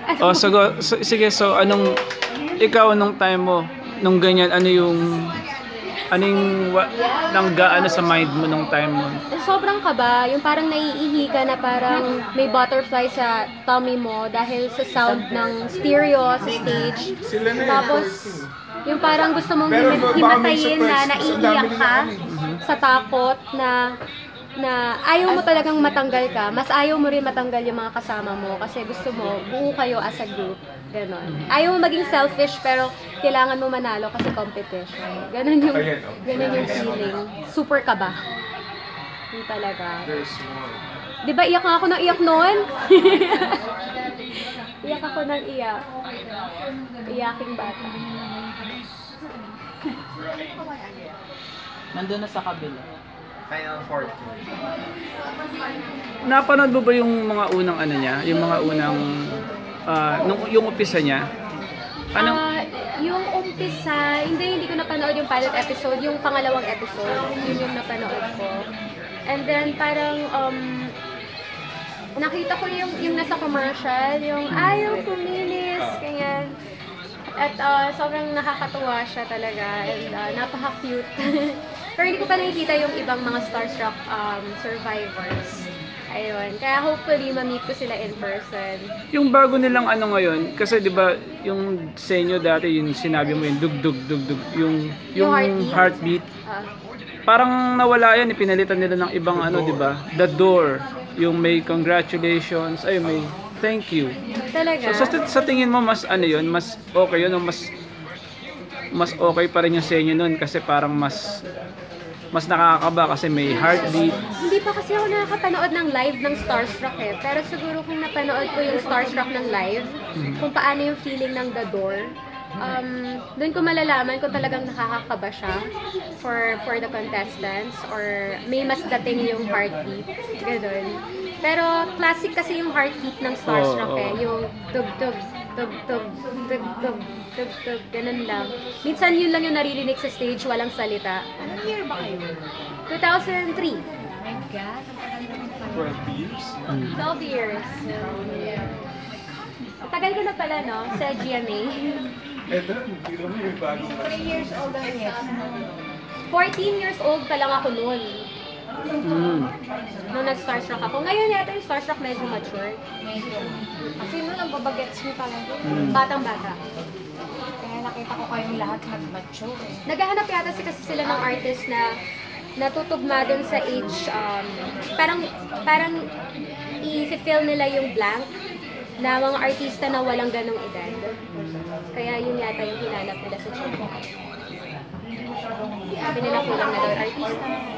Oh, sige, so ikaw nung time mo, nung ganyan, nanggaano sa mind mo nung time mo? Sobrang kaba, yung parang naiihi ka na parang may butterfly sa tummy mo dahil sa sound ng stereo sa stage. Tapos, yung parang gusto mong himatayin na naiiyak ka sa takot na ayaw mo talagang matanggal ka, mas ayaw mo rin matanggal yung mga kasama mo kasi gusto mo, buo kayo as a group. Ganon. Ayaw mo maging selfish pero kailangan mo manalo kasi competition. Ganon yung feeling. Super kaba. Yung talaga. Di ba iyak nga ako ng iyak noon? Iyak ako ng iyak. Iyaking bata. Nandun na sa kabila. Final 14. Napanood mo ba yung mga unang niya? Yung mga unang yung umpisa niya? Yung umpisa, hindi ko napanood yung pilot episode, yung pangalawang episode, yun yung napanood ko. And then parang nakita ko yung nasa commercial, yung ayaw kumilis, ganyan. At sobrang nakakatuwa siya talaga and napaka-cute. Pero hindi ko pa nakikita yung ibang mga starstruck survivors. Ayun. Kaya hopefully ma-meet ko sila in person. Yung bago nilang ngayon, kasi 'di ba yung sa inyo dati yung sinabi mo yung dug yung heartbeat. Parang nawala yan, pinalitan nila ng ibang di ba? The Door, yung may congratulations, may thank you. Talaga? So sa tingin mo mas yun, mas okay yun o mas okay pa rin yung sa inyo nun kasi parang mas nakakaba kasi may heartbeat. Hindi pa kasi ako nakakapanood ng live ng Starstruck pero siguro kung napanood ko yung Starstruck ng live, kung paano yung feeling ng The Door, doon ko malalaman kung talagang nakakakaba siya for the contestants or may mas dating yung heartbeat, gano'n. Pero classic kasi yung heartbeat ng Starstruck yung tug-tug, tug-tug, tug-tug, tug-tug, ganun lang. Minsan yun lang yung naririnig sa stage, walang salita. Anong year ba kayo? 2003. My God, ang tagal naman pala. 12 years? 12 years. Tagal ko na pala, no? Sa GMA. Eto, hindi naman yung bagong 3 years old ang yes. 14 years old pa lang ako noon. Nung nag-starstruck ako. Ngayon yata yung starstruck medyo mature. Medyo. Kasi noon ang babagets niyo talaga. Batang-bata. Kaya nakita ko kayong lahat nag-mature eh. Naghahanap yata kasi sila ng artist na natutugma dun sa age, parang i-fill nila yung blank na mga artista na walang ganong edad. Kaya yun yata yung hinanap nila sa China. Sabi nila kulang na daw artista.